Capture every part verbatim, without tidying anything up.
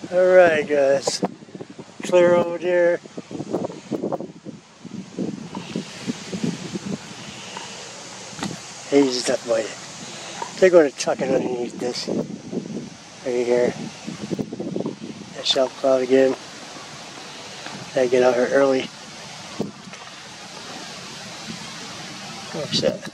Alright guys, clear over there. He's just up by it. They're going to tuck it underneath this right here. That shelf cloud again. Gotta get out here early. What's that?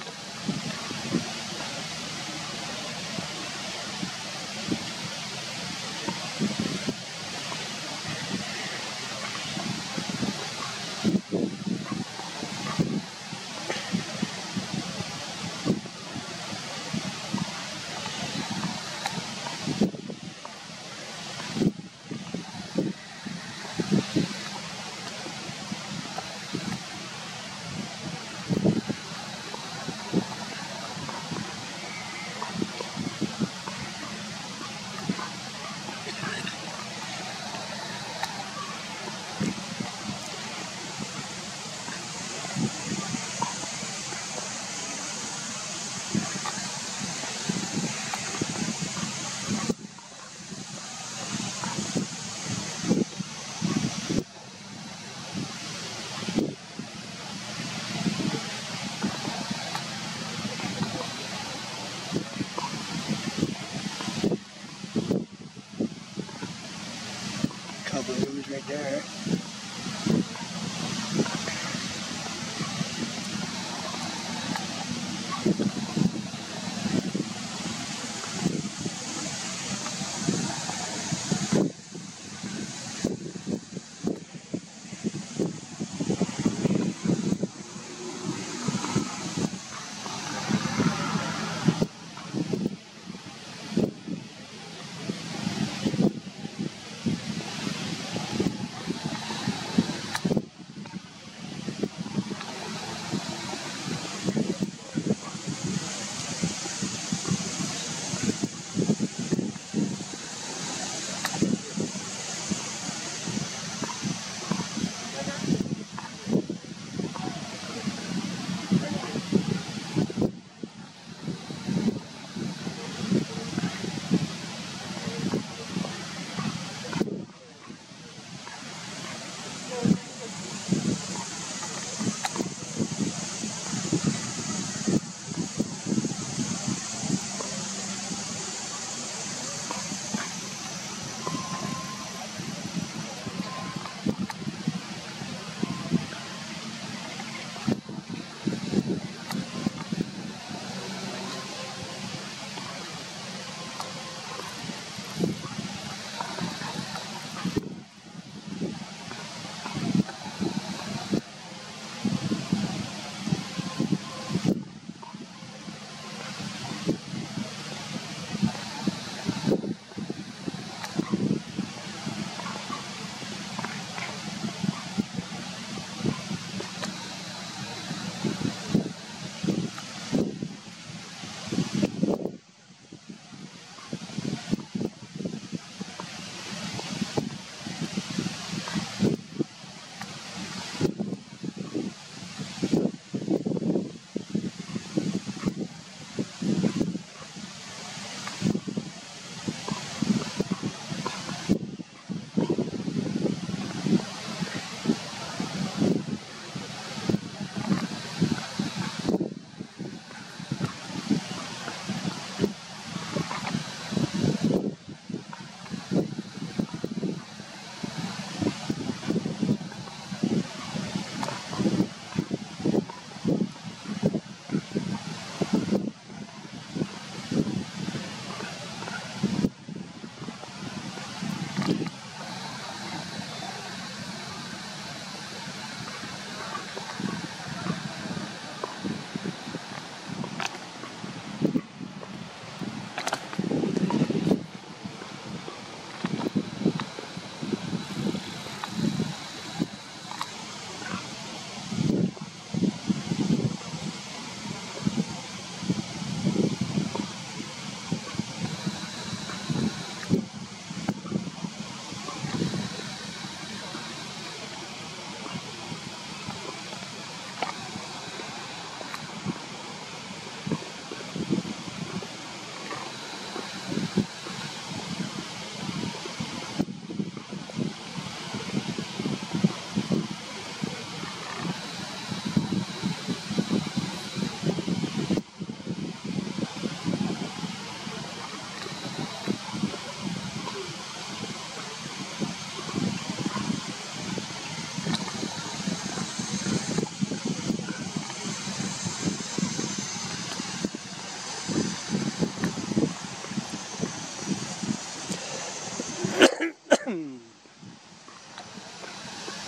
Couple of rooms right there.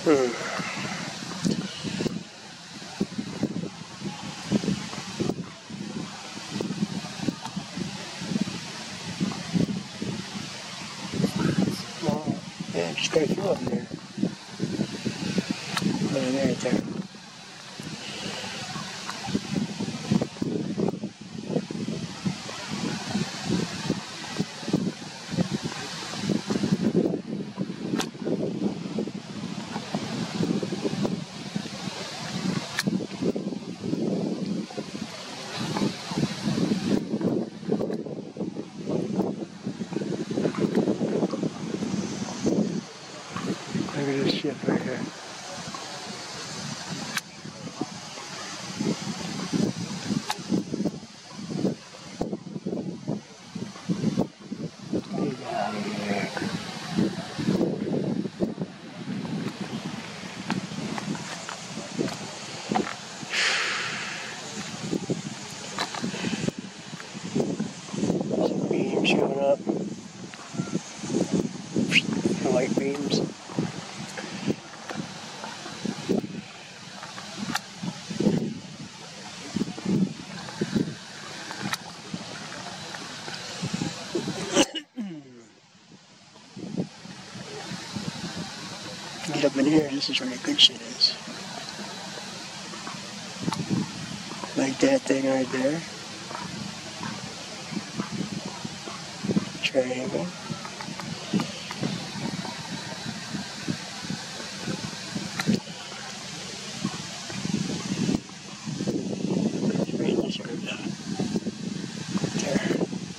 Hmm. Well, yeah, just got a few of them there. Right there, right there. Look at this ship right here. Get out of here. Some beams showing up. The white beams. Get up in here, this is where the good shit is. Like that thing right there. Triangle. Right in this area. There.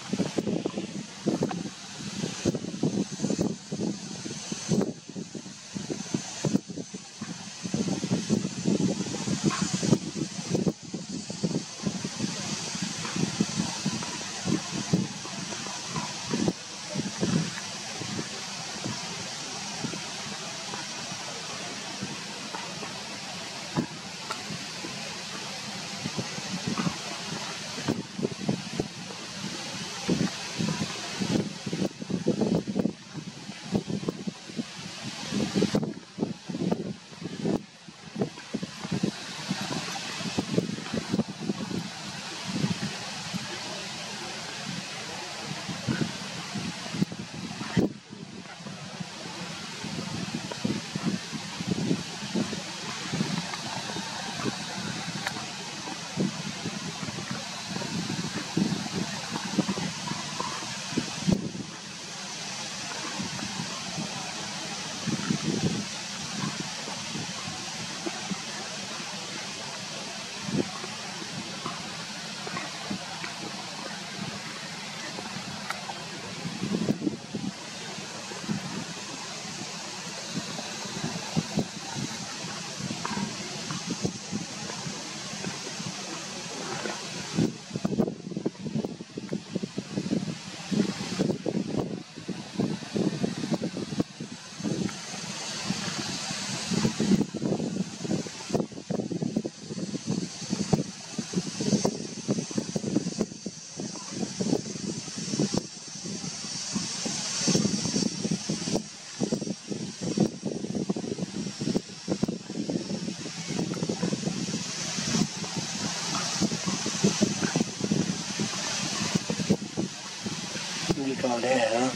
What do you call that, huh?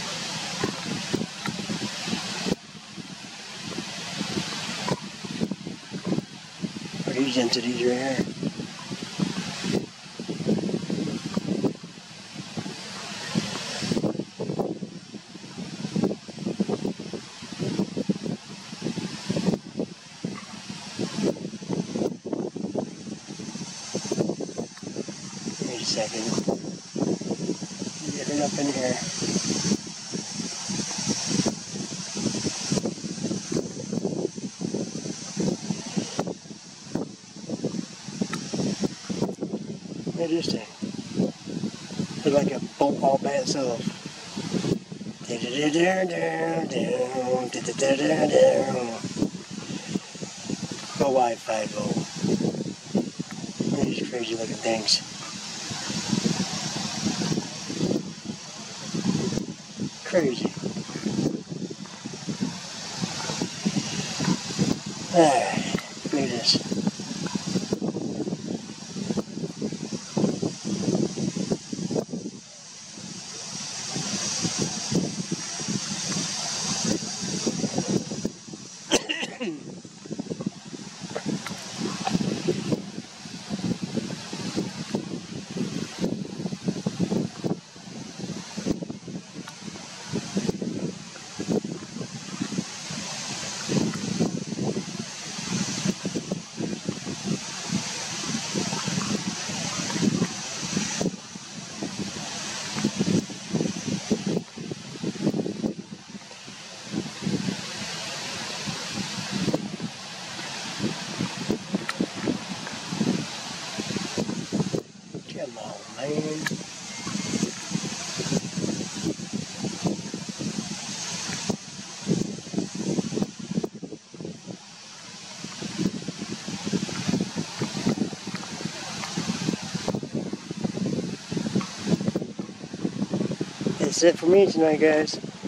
Are these entities right here? Wait a second. Get it up in here. Look at this thing. Looks like a boat all by itself. Go Wi-Fi, go. Look at these crazy looking things. Crazy. Alright, look at this. Come on, man. That's it for me tonight, guys.